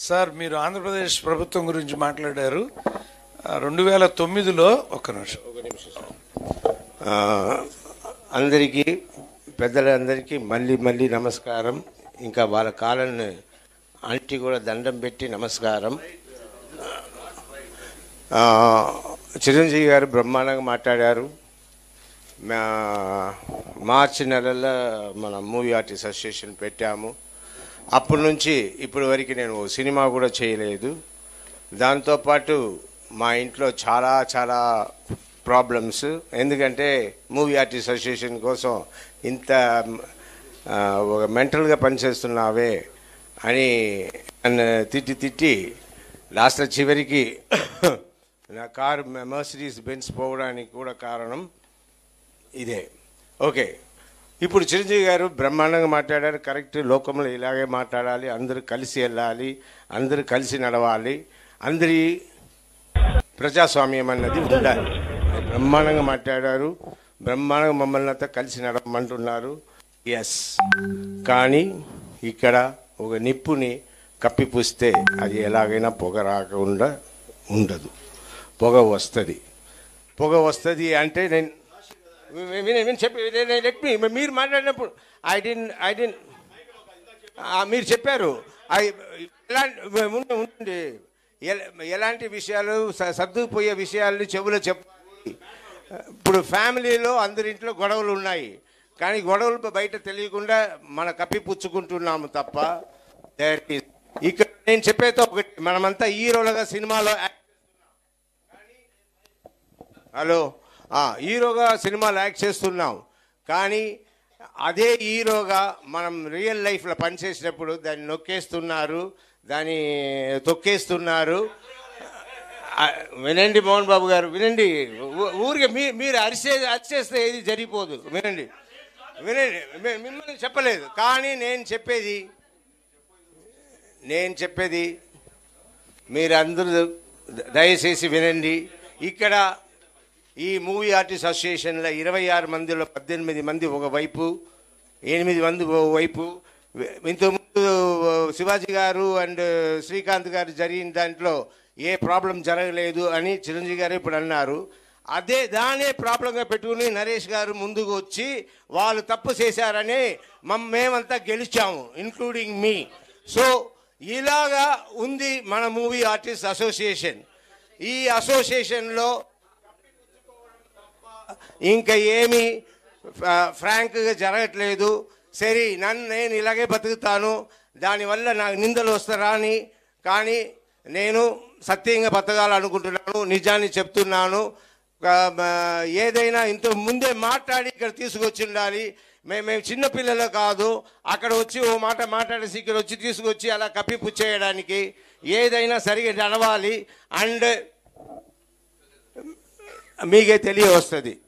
Sir మీరు ఆంధ్రప్రదేశ్ ప్రభుత్వం గురించి మాట్లాడారు. 2009లో ఒక నిమిషం అందరికీ పెద్దలందరికీ మళ్ళీ నమస్కారం. ఇంకా వాళ్ళ కాళ్ళని అంటి కూడా దండం పెట్టి నమస్కారం. చిరంజీవి గారు బ్రహ్మాండంగా మాట్లాడారు. మార్చి నెలలో మన మూవీ ఆర్టిస్ట్ అసోసియేషన్ పెట్టాము. అప్పటి నుంచి ఇప్పటి వరకు నేను సినిమా కూడా చేయలేదు. దాంతోపాటు మా ఇంట్లో చాలా ప్రాబ్లమ్స్. ఎందుకంటే మూవీ ఆర్టిస్ట్ అసోసియేషన్ కోసం ఇంత ఒక మెంటల్గా పనిచేస్తున్నావే అని నన్ను తిట్టి లాస్ట్ చివరికి నా కారు మర్సిడీస్ బెంజ్ పోవడానికి కూడా కారణం ఇదే. ఓకే, ఇప్పుడు చిరంజీవి గారు బ్రహ్మాండంగా మాట్లాడారు. కరెక్ట్, లోకంలో ఇలాగే మాట్లాడాలి, అందరూ కలిసి వెళ్ళాలి, అందరూ కలిసి నడవాలి, అందరి ప్రజాస్వామ్యం అన్నది ఉండాలి. బ్రహ్మాండంగా మాట్లాడారు. బ్రహ్మాండంగా మమ్మల్ని అంతా కలిసి నడవమంటున్నారు. ఎస్, కానీ ఇక్కడ ఒక నిప్పుని కప్పిపుస్తే అది ఎలాగైనా పొగ రాకుండా ఉండదు. పొగ వస్తుంది అంటే నేను చెప్పి మీరు మాట్లాడినప్పుడు ఐ డెంట్ మీరు చెప్పారు ఉండండి. ఎలాంటి విషయాలు సర్దుకుపోయే విషయాలని చెవులో చెప్పాలి. ఇప్పుడు ఫ్యామిలీలో అందరింట్లో గొడవలు ఉన్నాయి, కానీ గొడవలు బయట తెలియకుండా మన కప్పిపుచ్చుకుంటున్నాము తప్ప. ఇక్కడ నేను చెప్పేది ఒకటి, మనమంతా హీరోలుగా సినిమాలో హీరోగా సినిమాలు యాక్ట్ చేస్తున్నాం, కానీ అదే హీరోగా మనం రియల్ లైఫ్లో పనిచేసినప్పుడు దాన్ని నొక్కేస్తున్నారు, దాన్ని తొక్కేస్తున్నారు. వినండి మోహన్ బాబు గారు, వినండి. ఊరికే మీరు అరిచేస్తే ఏది జరిగిపోదు. వినండి మిమ్మల్ని చెప్పలేదు, కానీ నేను చెప్పేది మీరందరూ దయచేసి వినండి. ఇక్కడ ఈ మూవీ ఆర్టిస్ట్ అసోసియేషన్లో 26 మందిలో 18 మంది ఒకవైపు, 8 మంది ఒకవైపు. ఇంతకుముందు శివాజీ గారు అండ్ శ్రీకాంత్ గారు జరిగిన దాంట్లో ఏ ప్రాబ్లం జరగలేదు అని చిరంజీవి గారు ఇప్పుడు అన్నారు. దానే ప్రాబ్లంగా పెట్టుకుని నరేష్ గారు ముందుకు వచ్చి వాళ్ళు తప్పు చేశారని మేమంతా గెలిచాము, ఇంక్లూడింగ్ మీ. సో ఇలాగా ఉంది మన మూవీ ఆర్టిస్ట్ అసోసియేషన్. ఈ అసోసియేషన్లో ఇంకా ఏమీ ఫ్రాంక్గా జరగట్లేదు. సరే, నేను ఇలాగే బతుకుతాను, దానివల్ల నాకు నిందలు వస్తారా అని, కానీ నేను సత్యంగా బతకాలనుకుంటున్నాను, నిజాన్ని చెప్తున్నాను. ఏదైనా ఇంత ముందే మాట్లాడి ఇక్కడ తీసుకొచ్చి ఉండాలి. మేము చిన్నపిల్లలు కాదు, అక్కడ వచ్చి ఓ మాట మాట్లాడేసి ఇక్కడ వచ్చి తీసుకొచ్చి అలా కప్పిపుచ్చేయడానికి. ఏదైనా సరిగా నడవాలి, అండ్ మీకే తెలియ వస్తుంది.